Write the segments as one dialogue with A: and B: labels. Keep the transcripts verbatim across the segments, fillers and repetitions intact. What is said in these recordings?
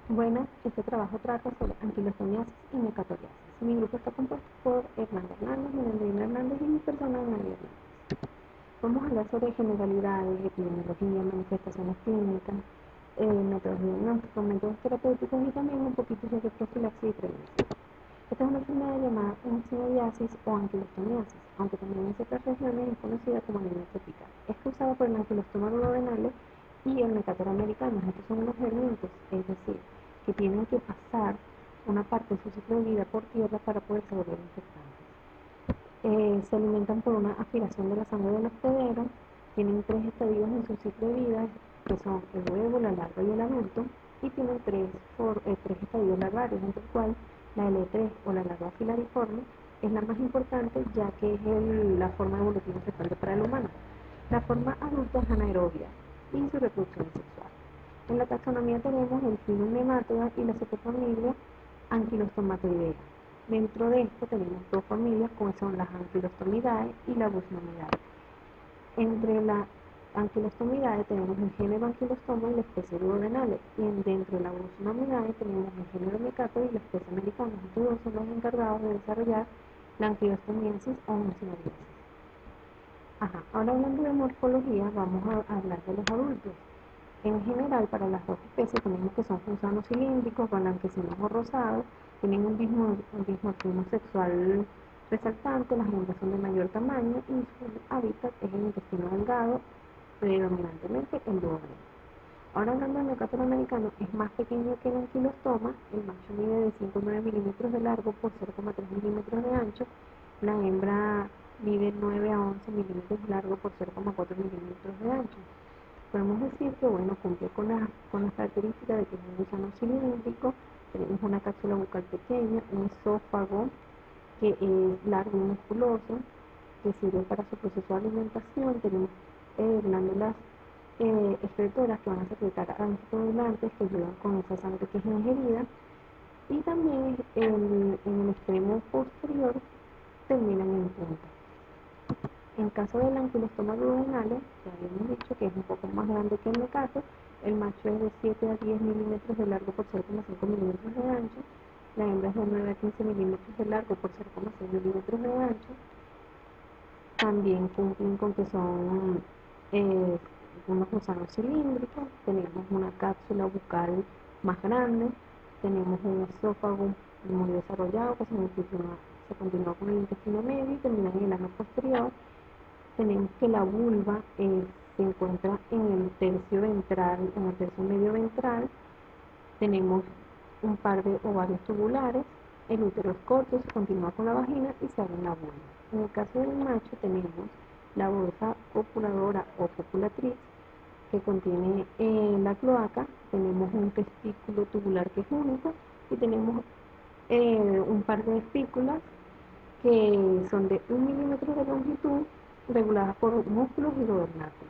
A: Bueno, este trabajo trata sobre anquilostomiasis y mecatoriasis. Mi grupo está compuesto por Hernando Hernández, Melendrina Hernández y mi persona, Nadia Hernández. Vamos a hablar sobre generalidades, epidemiología, manifestaciones clínicas, eh, métodos diagnósticos, métodos terapéuticos y también un poquito sobre profilaxis y prevención. Esta es una enfermedad llamada encinidiasis o anquilostomiasis, aunque también en ciertas regiones es conocida como anemia tropical. Es causada por el anquilostoma duodenale y el mecator americano. Estos son unos gérmenes, es decir, que tienen que pasar una parte de su ciclo de vida por tierra para poderse volver infectantes. Eh, se alimentan por una aspiración de la sangre del hospedero, tienen tres estadios en su ciclo de vida, que son el huevo, la larva y el adulto, y tienen tres, for, eh, tres estadios larvarios, entre el cual la L tres o la larva filariforme es la más importante, ya que es el, la forma evolutiva frecuente para el humano. La forma adulta es anaerobia y su reproducción sexual. En la taxonomía tenemos el filum Nematoda y la superfamilia Ankylostomatoidea. Dentro de esto tenemos dos familias, como son las Ankylostomidae y la Busnomidae. Entre la Ankylostomidae tenemos el género Ankylostoma y la especie duodenale, y dentro de la Busnomidae tenemos el género Mecator y la especie americana. Estos dos son los encargados de desarrollar la anquilostomiasis o encinidiasis. Ajá, ahora hablando de morfología, vamos a hablar de los adultos. En general, para las dos especies tenemos que son gusanos cilíndricos, blanquecinos o rosados, tienen un dimorfismo sexual resaltante, las hembras son de mayor tamaño y su hábitat es el intestino delgado, predominantemente el duodeno. Ahora hablando del mecator americano, es más pequeño que el anquilostoma, el macho mide de cinco a nueve milímetros de largo por cero coma tres milímetros de ancho, la hembra mide nueve a once milímetros de largo por cero coma cuatro milímetros de ancho. Podemos decir que, bueno, cumple con las con la características de que es un gusano cilíndrico, tenemos una cápsula bucal pequeña, un esófago que es largo y musculoso, que sirve para su proceso de alimentación, tenemos eh, glándulas eh, excretoras que van a secretar anticoagulantes que ayudan con esa sangre que es ingerida, y también el, en el extremo posterior terminan en punta. En caso del anquilostoma duodenale, ya habíamos dicho que es un poco más grande que el mecato, el macho es de siete a diez milímetros de largo por cero coma cinco milímetros de ancho, la hembra es de nueve a quince milímetros de largo por cero coma seis milímetros de ancho. También cumplen con que son eh, unos gusanos cilíndricos, tenemos una cápsula bucal más grande, tenemos un esófago muy desarrollado que se continúa, se continúa con el intestino medio y termina en el ano posterior. Tenemos que la vulva eh, se encuentra en el tercio ventral, en el tercio medio ventral. Tenemos un par de ovarios tubulares, el útero es corto, se continúa con la vagina y se abre la vulva. En el caso del macho tenemos la bolsa copuladora o copulatriz que contiene eh, la cloaca, tenemos un testículo tubular que es único y tenemos eh, un par de espículas que son de un milímetro de longitud, reguladas por músculos y gobernáculos.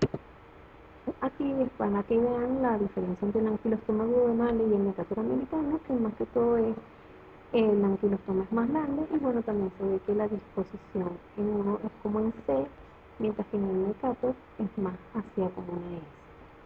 A: Aquí van a que vean la diferencia entre el anquilostoma duodenale y el mecator americano, que más que todo es el anquilostoma es más grande y bueno, también se ve que la disposición en uno es como en C, mientras que en el mecator es más hacia como una S.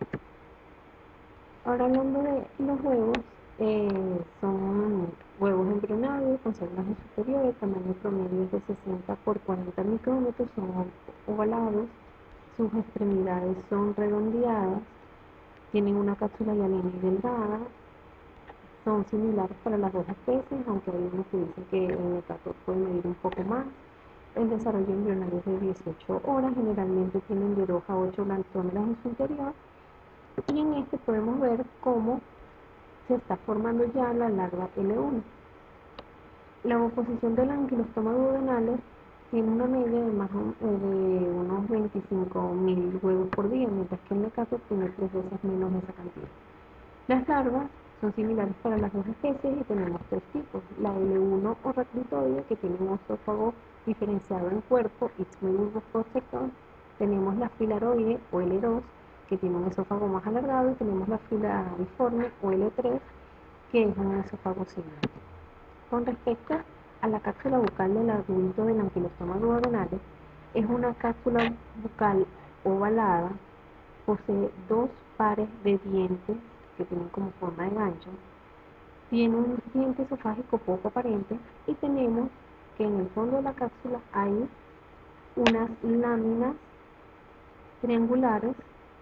A: Ahora hablando de los huevos, eh, son huevos embrionarios con células superiores, el tamaño promedio es de sesenta por cuarenta micrómetros, son ovalados, sus extremidades son redondeadas, tienen una cápsula hialina y delgada, son similares para las dos especies, aunque hay unos que dicen que el mecator puede medir un poco más. El desarrollo embrionario es de dieciocho horas, generalmente tienen de dos a ocho blanctómeras en su interior, y en este podemos ver cómo se está formando ya la larva L uno. La oposición del anquilostoma duodenale tiene una media de, más, de unos veinticinco mil huevos por día, mientras que el mecato tiene tres veces menos de esa cantidad. Las larvas son similares para las dos especies y tenemos tres tipos. La L uno o reclutoide, que tiene un esófago diferenciado en cuerpo y bulbo sector. Tenemos la filaroide o L dos, que tiene un esófago más alargado, y tenemos la filariforme o L tres, que es un esófago cilíndrico. Con respecto a la cápsula bucal del adulto del anquilostoma duodenale, es una cápsula bucal ovalada, posee dos pares de dientes que tienen como forma de gancho, tiene un diente esofágico poco aparente y tenemos que en el fondo de la cápsula hay unas láminas triangulares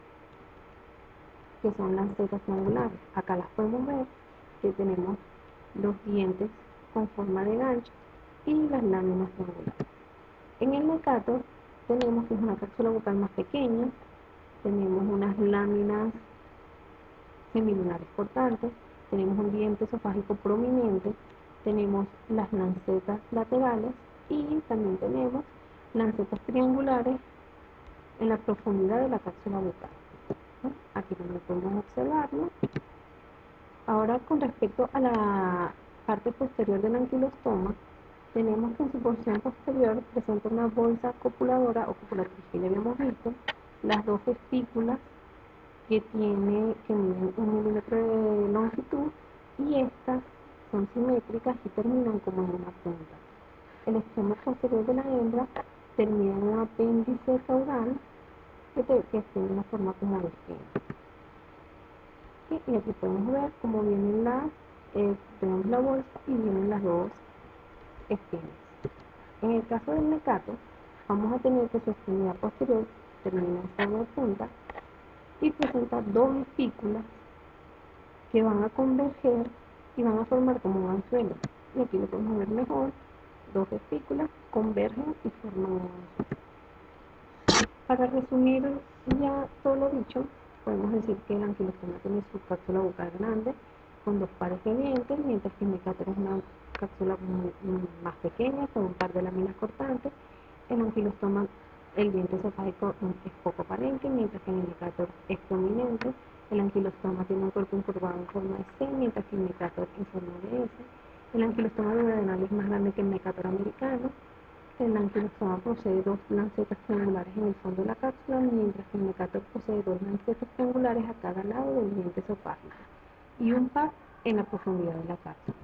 A: que son lancetas triangulares. Acá las podemos ver que tenemos los dientes con forma de gancho y las láminas triangulares. En el mecato tenemos que es una cápsula bucal más pequeña, tenemos unas láminas semilunares cortantes, tenemos un diente esofágico prominente, tenemos las lancetas laterales y también tenemos lancetas triangulares en la profundidad de la cápsula bucal. Aquí también podemos observarlo. Ahora, con respecto a la parte posterior del anquilostoma, tenemos que en su porción posterior presenta una bolsa copuladora o copulatriz que ya habíamos visto, las dos espículas que tiene que miden un milímetro de longitud y estas son simétricas y terminan como en una punta. El extremo posterior de la hembra termina en un apéndice caudal que, te, que tiene una forma como de esquema. Y aquí podemos ver cómo vienen las, eh, tenemos la bolsa y vienen las dos esquemas. En el caso del mecato, vamos a tener que su extremidad posterior termina en forma de punta y presenta dos espículas que van a converger y van a formar como un anzuelo. Y aquí lo podemos ver mejor, dos espículas convergen y forman un anzuelo. Para resumir ya todo lo dicho, podemos decir que el anquilostoma tiene su cápsula bucal grande con dos pares de dientes, mientras que el mecato es una cápsula muy, muy más pequeña con un par de láminas cortantes. El anquilostoma, el diente esofágico es poco aparente, mientras que el mecato es prominente. El anquilostoma tiene un cuerpo incurvado en forma de C, mientras que el mecato en forma de S. El anquilostoma duodenal es más grande que el mecato americano. El anquilostoma posee dos lancetas triangulares en el fondo de la cápsula, mientras que el mecato posee dos lancetas triangulares a cada lado del diente esofágico y un par en la profundidad de la cápsula.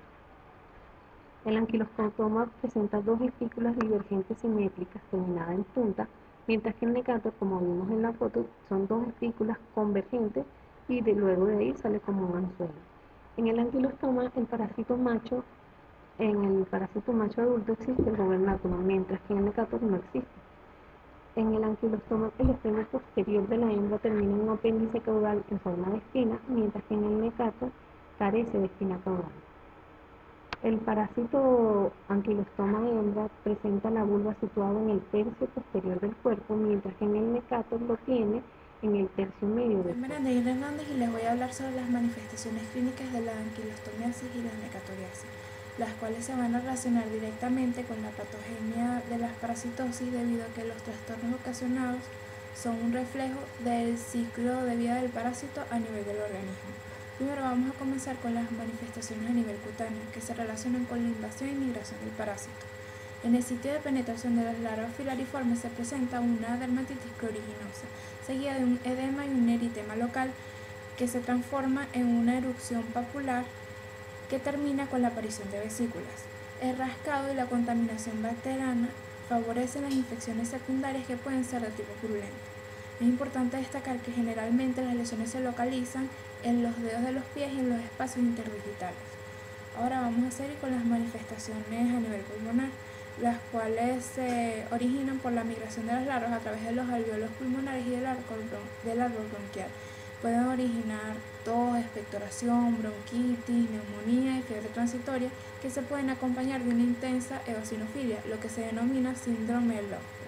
A: El anquilostoma presenta dos espículas divergentes simétricas terminadas en punta, mientras que el mecato, como vimos en la foto, son dos espículas convergentes y de, luego de ahí sale como un anzuelo. En el anquilostoma, el parásito macho En el parásito macho adulto existe el gobernáculo, mientras que en el mecato no existe. En el anquilostoma, el extremo posterior de la hembra termina en un apéndice caudal en forma de espina, mientras que en el mecato carece de espina caudal. El parásito anquilostoma hembra presenta la vulva situada en el tercio posterior del cuerpo, mientras que en el mecato lo tiene en el tercio medio del
B: Soy
A: cuerpo.
B: Marandeira Hernández y les voy a hablar sobre las manifestaciones clínicas de la anquilostomiasis y la mecatoriasis, las cuales se van a relacionar directamente con la patogenia de las parasitosis debido a que los trastornos ocasionados son un reflejo del ciclo de vida del parásito a nivel del organismo. Primero vamos a comenzar con las manifestaciones a nivel cutáneo, que se relacionan con la invasión y migración del parásito. En el sitio de penetración de las larvas filariformes se presenta una dermatitis pruriginosa, seguida de un edema y un eritema local que se transforma en una erupción papular que termina con la aparición de vesículas. El rascado y la contaminación bacteriana favorecen las infecciones secundarias que pueden ser de tipo purulento. Es importante destacar que generalmente las lesiones se localizan en los dedos de los pies y en los espacios interdigitales. Ahora vamos a seguir con las manifestaciones a nivel pulmonar, las cuales se originan por la migración de las larvas a través de los alvéolos pulmonares y del árbol, del árbol bronquial. Pueden originar tos, expectoración, bronquitis, neumonía y fiebre transitoria que se pueden acompañar de una intensa eosinofilia, lo que se denomina síndrome de Lofgren.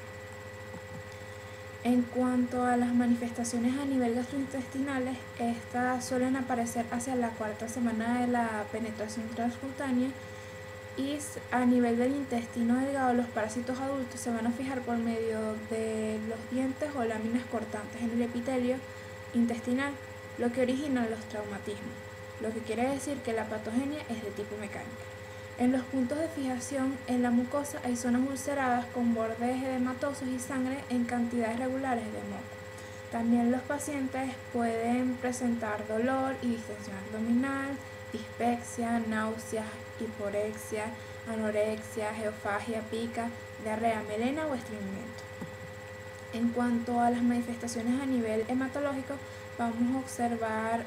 B: En cuanto a las manifestaciones a nivel gastrointestinales, estas suelen aparecer hacia la cuarta semana de la penetración transcutánea y a nivel del intestino delgado los parásitos adultos se van a fijar por medio de los dientes o láminas cortantes en el epitelio intestinal, lo que origina los traumatismos, lo que quiere decir que la patogenia es de tipo mecánica. En los puntos de fijación en la mucosa hay zonas ulceradas con bordes edematosos y sangre en cantidades regulares de moco. También los pacientes pueden presentar dolor y distensión abdominal, dispepsia, náuseas, hiporexia, anorexia, geofagia, pica, diarrea, melena o estreñimiento. En cuanto a las manifestaciones a nivel hematológico, vamos a observar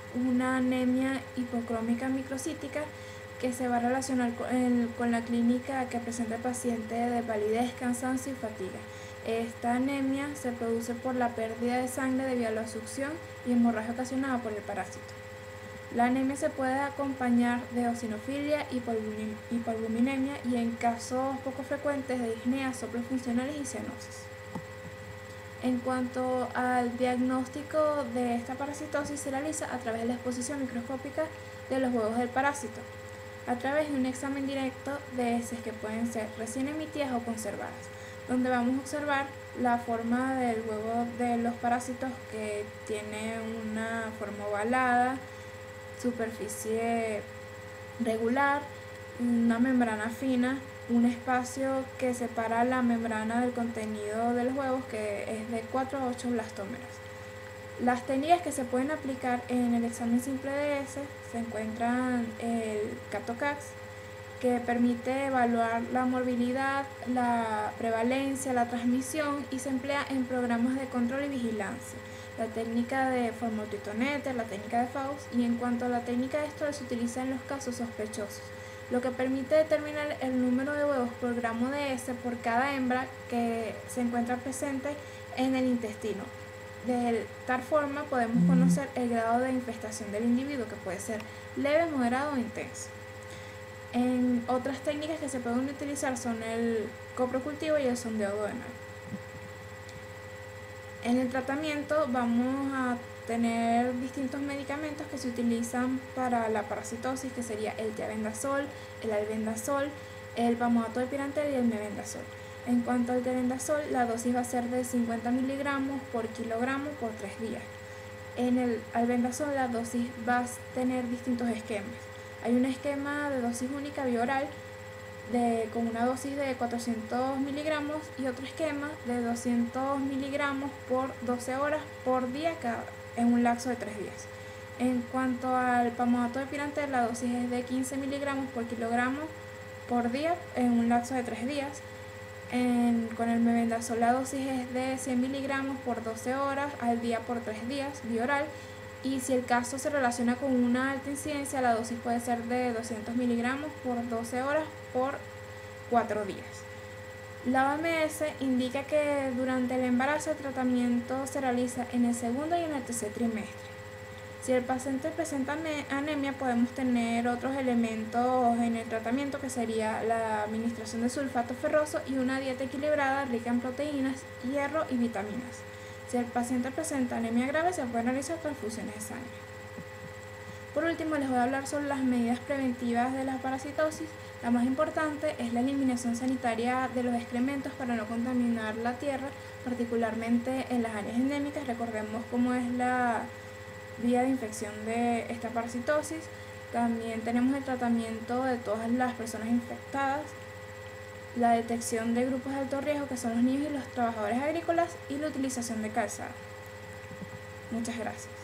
B: una anemia hipocrómica microcítica que se va a relacionar con, el, con la clínica que presenta el paciente de palidez, cansancio y fatiga. Esta anemia se produce por la pérdida de sangre debido a la succión y hemorragia ocasionada por el parásito. La anemia se puede acompañar de eosinofilia, hipoalbuminemia y en casos poco frecuentes de disnea, soplos funcionales y cianosis. En cuanto al diagnóstico de esta parasitosis, se realiza a través de la exposición microscópica de los huevos del parásito, a través de un examen directo de heces que pueden ser recién emitidas o conservadas, donde vamos a observar la forma del huevo de los parásitos, que tiene una forma ovalada, superficie regular, una membrana fina, un espacio que separa la membrana del contenido de los huevos, que es de cuatro a ocho blastómeros. Las técnicas que se pueden aplicar en el examen simple de heces se encuentran el Catocax, que permite evaluar la morbilidad, la prevalencia, la transmisión y se emplea en programas de control y vigilancia. La técnica de Formotritoneter, la técnica de Faust, y en cuanto a la técnica de Stoll se utiliza en los casos sospechosos, lo que permite determinar el número de huevos por gramo de heces por cada hembra que se encuentra presente en el intestino. De tal forma podemos conocer el grado de infestación del individuo, que puede ser leve, moderado o intenso. En otras técnicas que se pueden utilizar son el coprocultivo y el sondeo duodenal. En el tratamiento vamos a tener distintos medicamentos que se utilizan para la parasitosis, que sería el tiabendazol, el albendazol, el pamato de pirantel y el mebendazol. En cuanto al tiabendazol, la dosis va a ser de cincuenta miligramos por kilogramo por tres días. En el albendazol la dosis va a tener distintos esquemas. Hay un esquema de dosis única bioral de, con una dosis de cuatrocientos miligramos y otro esquema de doscientos miligramos por doce horas por día cada, en un lapso de tres días. En cuanto al pamato de pirantel, la dosis es de quince miligramos por kilogramo por día en un lapso de tres días. En, con el mebendazol la dosis es de cien miligramos por doce horas al día por tres días bioral. Y si el caso se relaciona con una alta incidencia, la dosis puede ser de doscientos miligramos por doce horas por cuatro días. La O M S indica que durante el embarazo el tratamiento se realiza en el segundo y en el tercer trimestre. Si el paciente presenta anemia, podemos tener otros elementos en el tratamiento, que sería la administración de sulfato ferroso y una dieta equilibrada rica en proteínas, hierro y vitaminas. Si el paciente presenta anemia grave, se pueden realizar transfusiones de sangre. Por último, les voy a hablar sobre las medidas preventivas de la parasitosis. La más importante es la eliminación sanitaria de los excrementos para no contaminar la tierra, particularmente en las áreas endémicas. Recordemos cómo es la vía de infección de esta parasitosis. También tenemos el tratamiento de todas las personas infectadas, la detección de grupos de alto riesgo, que son los niños y los trabajadores agrícolas, y la utilización de calzado. Muchas gracias.